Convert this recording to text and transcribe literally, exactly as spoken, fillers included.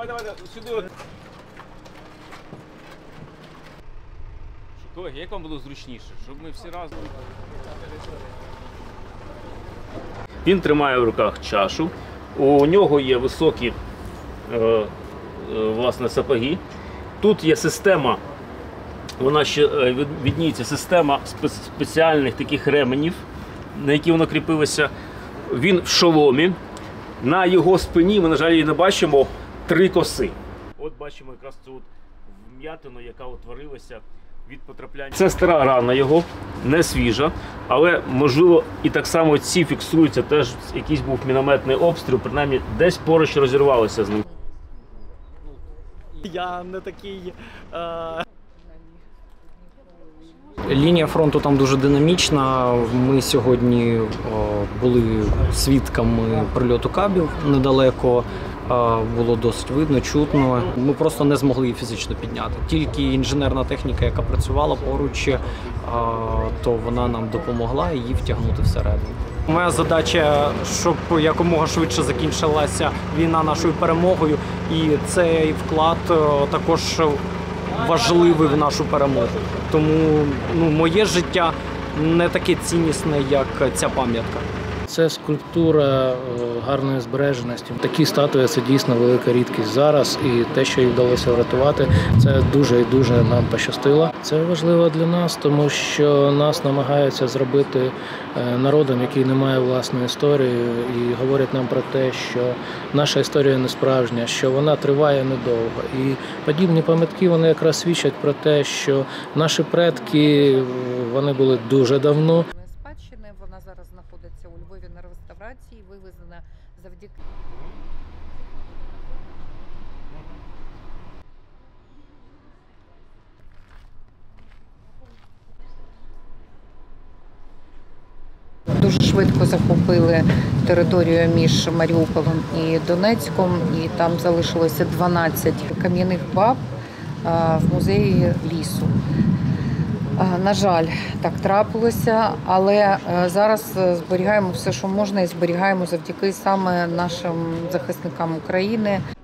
Давай, давай, сюди. Колеги, як вам було зручніше, щоб ми всі разом... Він тримає в руках чашу, у нього є високі е, е, власне, сапоги. Тут є система, вона ще відніється, система спеціальних таких ременів, на які воно кріпилося. Він в шоломі. На його спині, ми, на жаль, її не бачимо, три коси. От бачимо якраз цю вм'ятину, яка утворилася від потрапляння. Це стара рана його, не свіжа, але, можливо, і так само ці фіксуються, теж якийсь був мінометний обстріл, принаймні десь поруч розірвалося з ним. Я не такий... Е... Лінія фронту там дуже динамічна. Ми сьогодні о, були свідками прильоту кабів недалеко. О, було досить видно, чутно. Ми просто не змогли її фізично підняти. Тільки інженерна техніка, яка працювала поруч, о, то вона нам допомогла її втягнути всередину. Моя задача, щоб якомога швидше закінчилася війна нашою перемогою, і цей вклад о, також важливий в нашу перемогу. Тому ну, моє життя не таке ціннісне, як ця пам'ятка. Це скульптура гарної збереженості. Такі статуї – це дійсно велика рідкість зараз, і те, що їх вдалося врятувати, це дуже і дуже нам пощастило. Це важливо для нас, тому що нас намагаються зробити народом, який не має власної історії, і говорять нам про те, що наша історія не справжня, що вона триває недовго. І подібні пам'ятки, вони якраз свідчать про те, що наші предки, вони були дуже давно. Вона зараз знаходиться у Львові на реставрації, вивезена завдяки... Дуже швидко захопили територію між Маріуполем і Донецьком, і там залишилося дванадцять кам'яних баб в музеї лісу. На жаль, так трапилося, але зараз зберігаємо все, що можна, і зберігаємо завдяки саме нашим захисникам України.